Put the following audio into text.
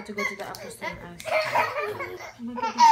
about to go to the upper stairs. Oh my goodness.